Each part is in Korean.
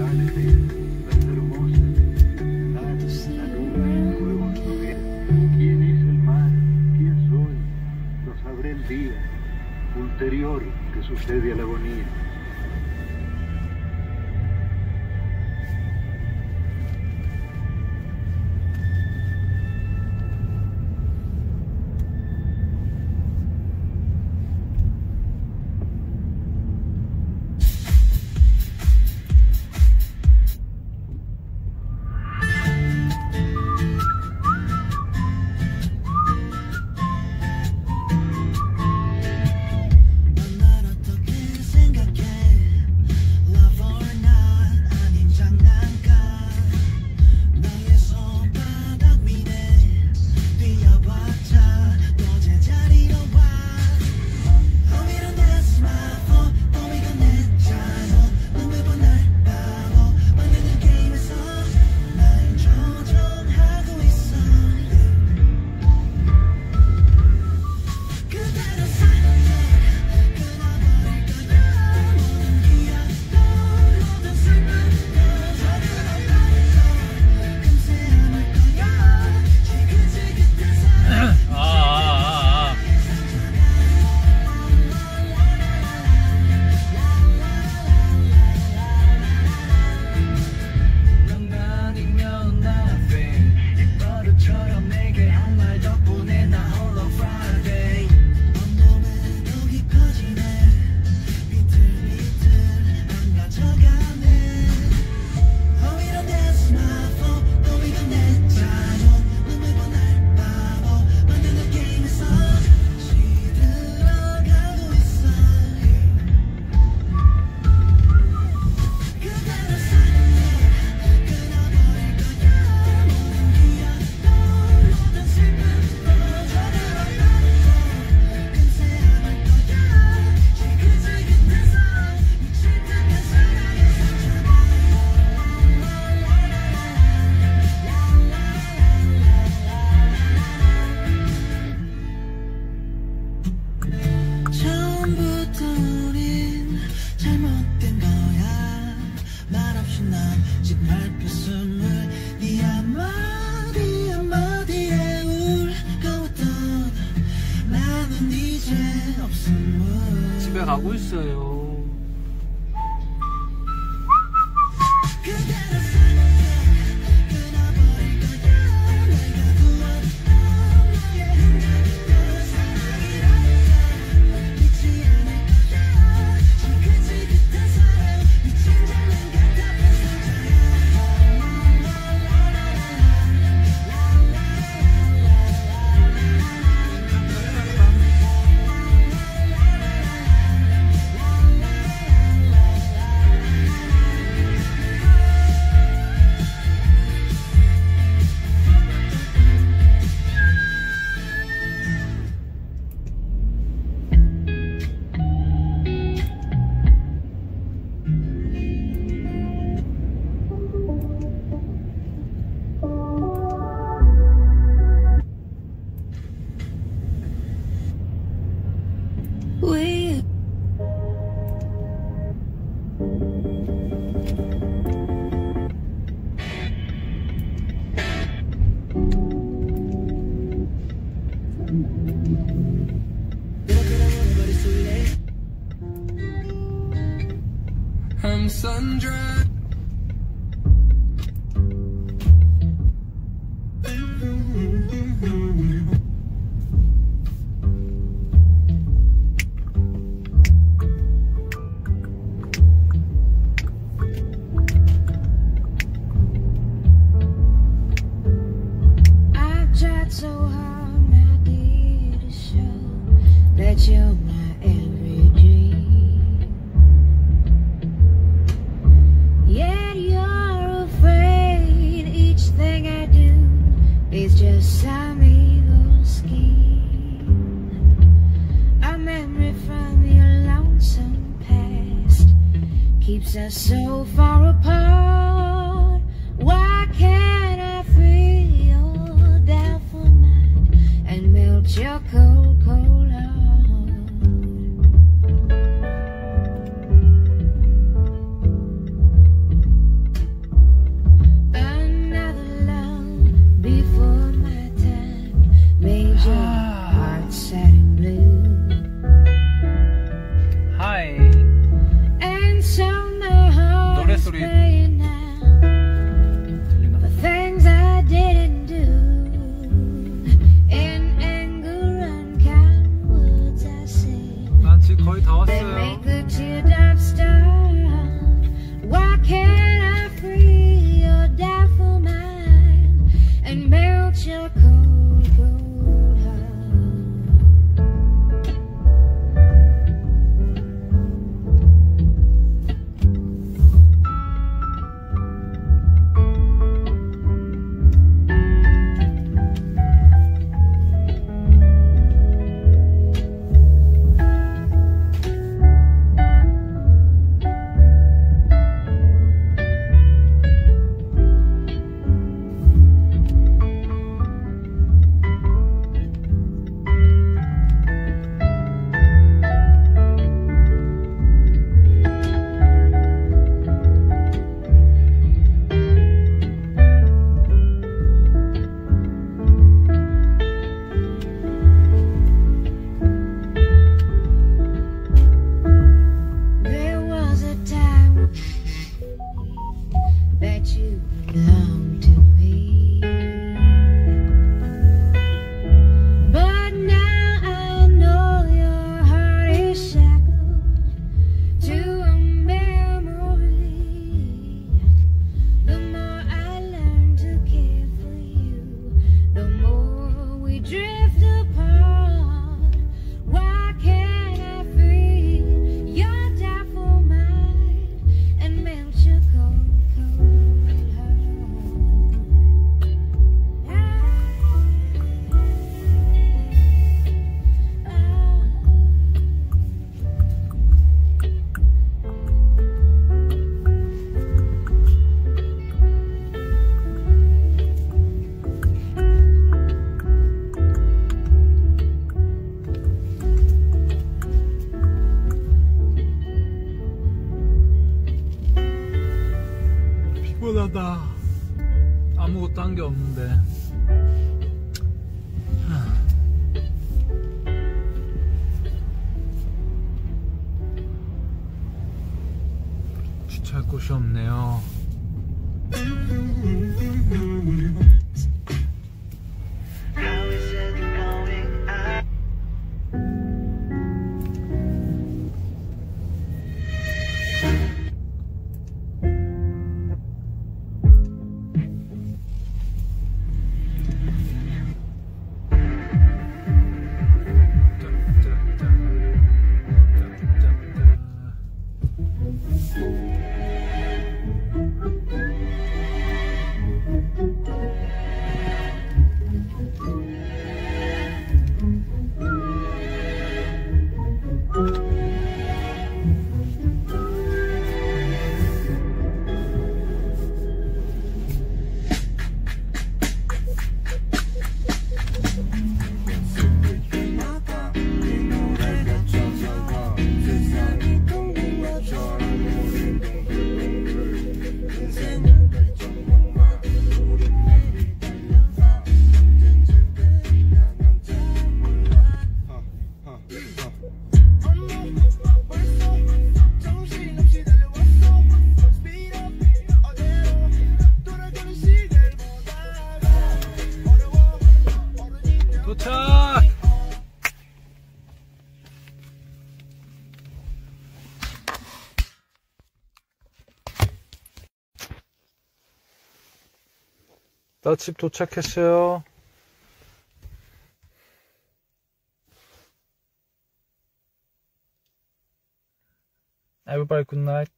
Ulterior que sucede a la agonía. 집에 가고 있어요. I'm sun-dried. I've tried so hard, my dear, to show that you're my every dream. Yet you're afraid each thing I do is just some evil scheme. A memory from your lonesome past keeps us so far apart. Why can't I free your doubtful mind and melt your cold, cold heart? and melt your cold, cold that you belong to me. But now I know your heart is shackled to a memory. The more I learn to care for you, the more we drift apart. Why can't I free your doubtful mind and melt your cold, cold 피곤하다. 아무것도 한 게 없는데. 주차할 곳이 없네요. 도착! 나 집 도착했어요. Everybody good night.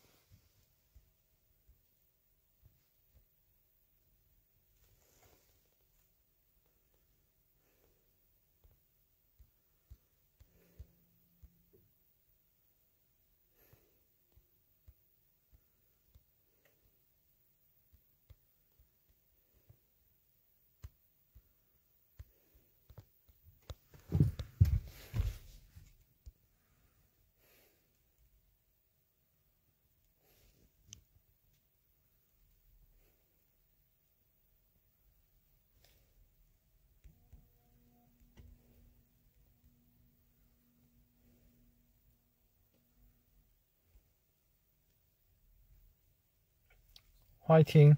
화이팅!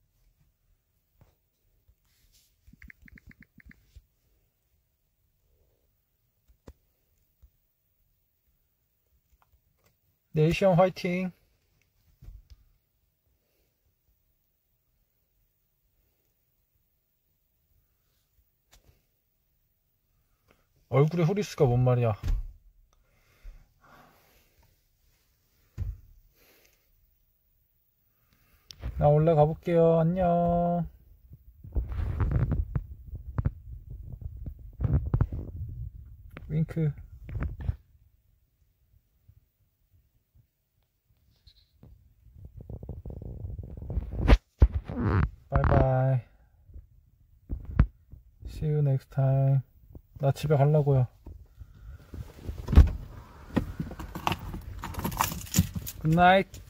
네이션 화이팅! 얼굴에 후리스가 뭔 말이야. 나 올라가 볼게요. 안녕. 윙크. 바이바이. See you next time. 나 집에 가려고요. Good night.